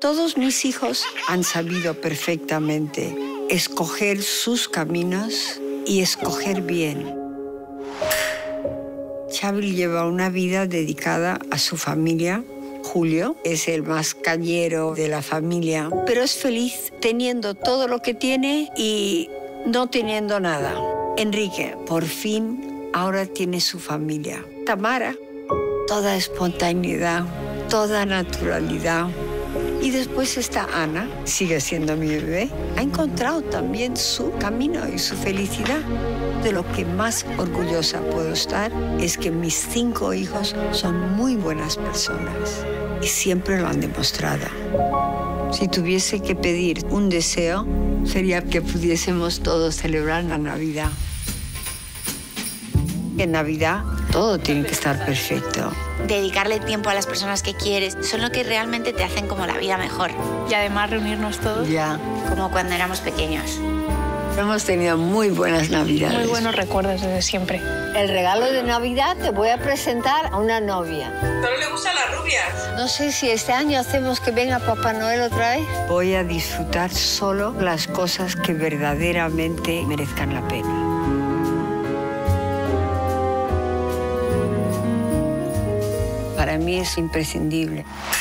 Todos mis hijos han sabido perfectamente escoger sus caminos y escoger bien. Xavi lleva una vida dedicada a su familia. Julio es el más cañero de la familia, pero es feliz teniendo todo lo que tiene y no teniendo nada. Enrique, por fin, ahora tiene su familia. Tamara, toda espontaneidad, toda naturalidad. Y después está Ana, sigue siendo mi bebé. Ha encontrado también su camino y su felicidad. De lo que más orgullosa puedo estar es que mis 5 hijos son muy buenas personas y siempre lo han demostrado. Si tuviese que pedir un deseo, sería que pudiésemos todos celebrar la Navidad. En Navidad todo tiene que estar perfecto. Dedicarle tiempo a las personas que quieres son lo que realmente te hacen como la vida mejor. Y además reunirnos todos. Ya. Como cuando éramos pequeños. Hemos tenido muy buenas Navidades. Muy buenos recuerdos desde siempre. El regalo de Navidad te voy a presentar a una novia. ¿Solo le gustan las rubias? No sé si este año hacemos que venga Papá Noel otra vez. Voy a disfrutar solo las cosas que verdaderamente merezcan la pena. Para mí es imprescindible